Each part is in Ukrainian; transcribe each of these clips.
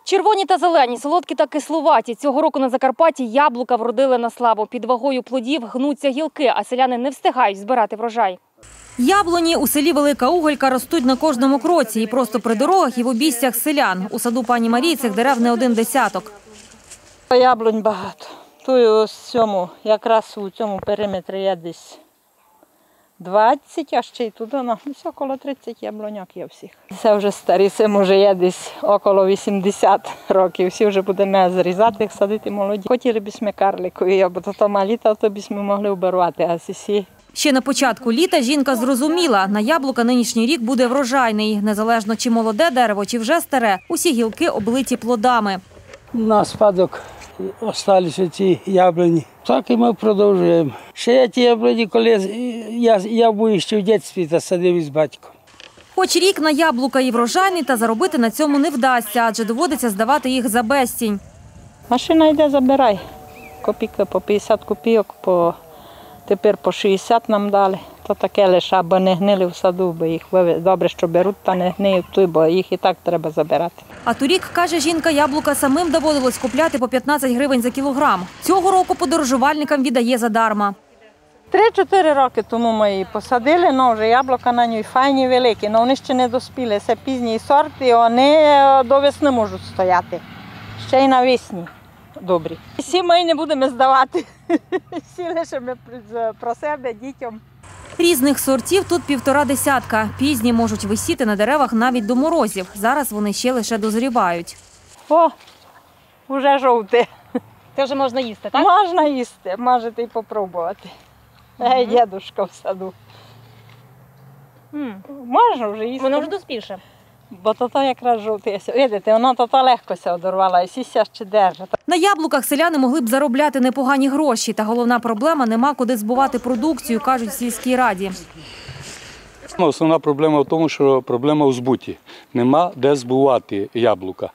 Червоні та зелені, солодкі та кисловаті. Цього року на Закарпатті яблука вродили на славу. Під вагою плодів гнуться гілки, а селяни не встигають збирати врожай. Яблуні у селі Велика Уголька ростуть на кожному кроці. І просто при дорогах, і в обійстях селян. У саду пані Марії цих дерев не один десяток. Яблунь багато. Тут якраз у цьому периметрі є десь 20, а ще й туди, десь около 30 яблуняк є всіх. Це вже старі, це може є десь около 80 років. Всі вже будемо зрізати, садити молоді. Хотіли б ми карликові, бо то малі, то б ми могли обірвати, а всі. Ще на початку літа жінка зрозуміла, на яблука нинішній рік буде врожайний. Незалежно чи молоде дерево, чи вже старе, усі гілки облиті плодами. На спадок залишилися ці яблуні. Так і ми продовжуємо. Ще я ті яблуні, коли я був ще в дитинстві та садив із батьком. Хоч рік на яблука і врожайний, та заробити на цьому не вдасться, адже доводиться здавати їх за безцінь. Машина йде, забирай. Копійки по 50 копійок, тепер по 60 нам дали. То таке лише, аби не гнили в саду, бо їх добре, що беруть, та не гниють, бо їх і так треба забирати. А торік, каже жінка, яблука самим доводилось купляти по 15 гривень за кілограм. Цього року подорожувальникам віддає задарма. 3-4 роки тому ми її посадили, але вже яблука на ній файні, великі, але вони ще не доспіли. Це пізній сорт і вони до весни можуть стояти. Ще й навесні добрі. Всі ми не будемо здавати, всі лишимо про себе, дітям. Різних сортів тут 1,5 десятка. Пізні можуть висіти на деревах навіть до морозів. Зараз вони ще лише дозрівають. О, вже жовте. Це вже можна їсти, так? Можна їсти, можете і спробувати. Дідушка в саду. Можна вже їсти. Воно вже доспіше. Бо то якраз жовте. Видите, воно то легко одорвало, і сіся ще держить. На яблуках селяни могли б заробляти непогані гроші. Та головна проблема – нема куди збувати продукцію, кажуть в сільській раді. Основна проблема в тому, що проблема у збуті. Нема де збувати яблука.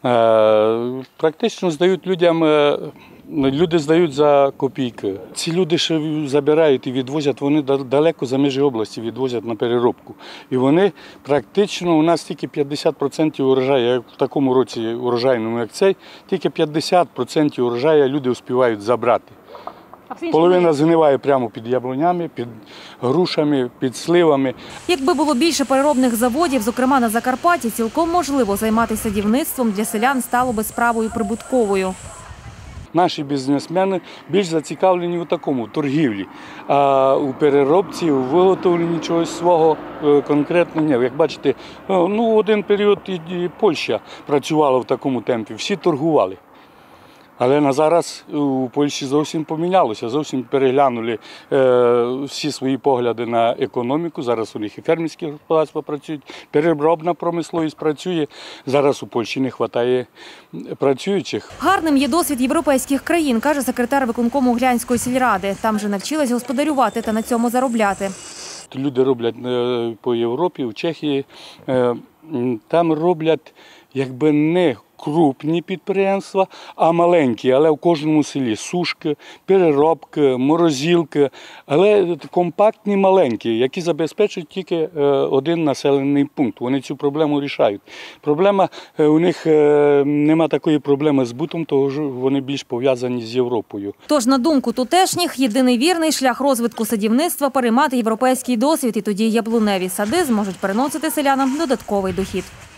Практично здають людям, люди здають за копійки. Ці люди ще забирають і відвозять, вони далеко за межі області відвозять на переробку. І вони практично, у нас тільки 50% урожаю, як в такому році урожайному, як цей, тільки 50% урожаю люди успівають забрати. Половина згниває прямо під яблунями, під грушами, під сливами. Якби було більше переробних заводів, зокрема на Закарпатті, цілком можливо займатися садівництвом для селян стало би справою прибутковою. Наші бізнесмени більш зацікавлені у такому, в торгівлі, а у переробці, у виготовленні чогось свого конкретного ні. Як бачите, один період і Польща працювала в такому темпі, всі торгували. Але на зараз у Польщі зовсім помінялося, зовсім переглянули всі свої погляди на економіку. Зараз у них і фермерські господарства працюють, переробна промисловість працює. Зараз у Польщі не вистачає працюючих. Гарним є досвід європейських країн, каже секретар виконкому Глянської сільради. Там же навчились господарювати та на цьому заробляти. Люди роблять по Європі, в Чехії, там роблять якби не крупні підприємства, а маленькі, але в кожному селі сушки, переробки, морозилки, але компактні маленькі, які забезпечують тільки один населений пункт. Вони цю проблему рішають. Проблема, у них нема такої проблеми з збутом, тому що вони більш пов'язані з Європою. Тож, на думку тутешніх, єдиний вірний шлях розвитку садівництва – переймати європейський досвід, і тоді яблуневі сади зможуть приносити селянам додатковий дохід.